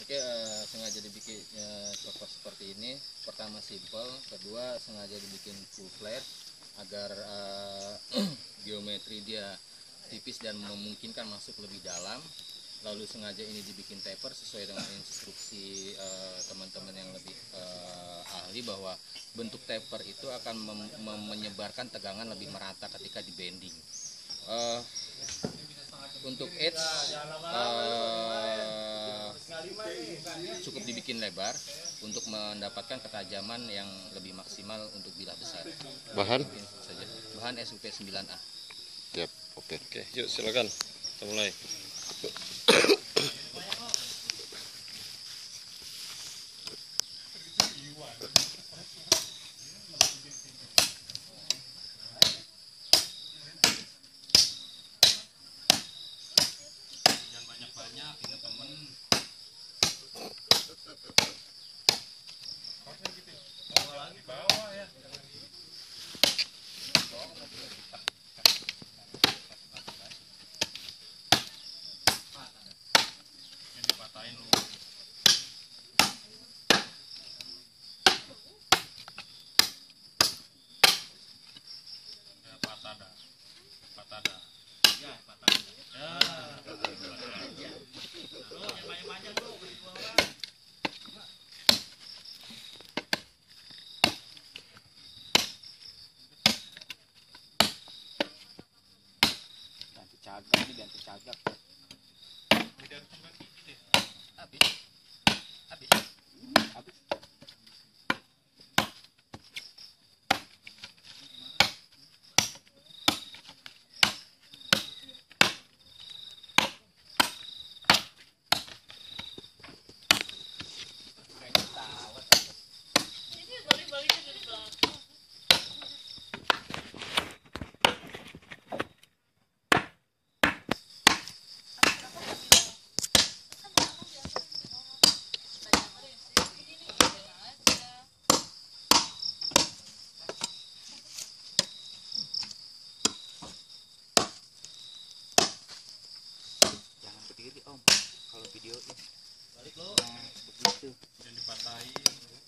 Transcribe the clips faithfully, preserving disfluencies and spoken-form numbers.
Bentuknya uh, sengaja dibikin uh, copot seperti ini. Pertama simple, kedua sengaja dibikin full flat agar uh, geometri dia tipis dan memungkinkan masuk lebih dalam. Lalu sengaja ini dibikin taper sesuai dengan instruksi teman-teman uh, yang lebih uh, ahli bahwa bentuk taper itu akan mem mem menyebarkan tegangan lebih merata ketika di bending. Uh, untuk edge uh, cukup dibikin lebar untuk mendapatkan ketajaman yang lebih maksimal untuk bilah besar. Bahan? Saja. Bahan S U P sembilan A. Yap, oke. Okay. Oke, yuk silakan. Kita mulai. Cagak nih, ganti cagak. Habis. Habis. Habis. Berdiri om, kalau videoin balik lo, nah begitu yang dipatahin.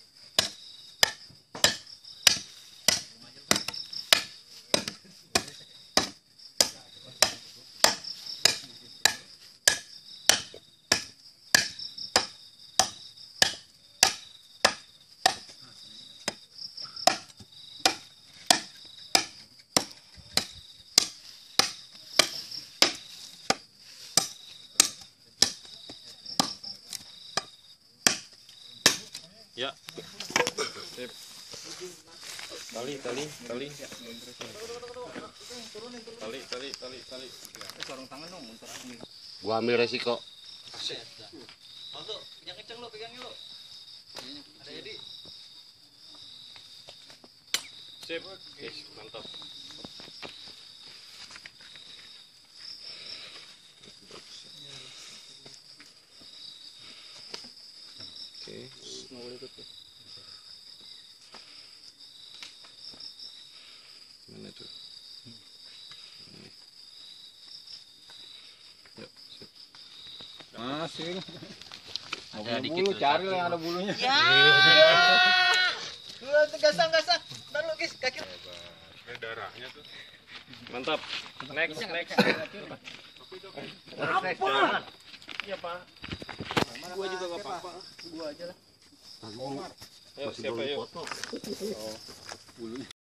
Ya, sip. Tali, tali, tali. Tali, tali, tali, tali. Eh, sarung tangan dong, muter ini. Gua ambil resiko. Masuk, yang kenceng lo, pegangnya lo. Ada jadi. Sip, oke, mantap. Oke, Nggak boleh ikut tuh. mana tuh? Ini. Yuk, sip. Masih. Ada dikit Bulu, tuh, cari satu. yang ada bulunya. Ya. Dua gasang gasang. Ntar lu guys, kaki. Ini darahnya tuh. Mantap. Next, next. Apa? Iya, Pak. Gua juga enggak apa-apa. Gua aja lah. Ayo, siapa yuk? Bulunya.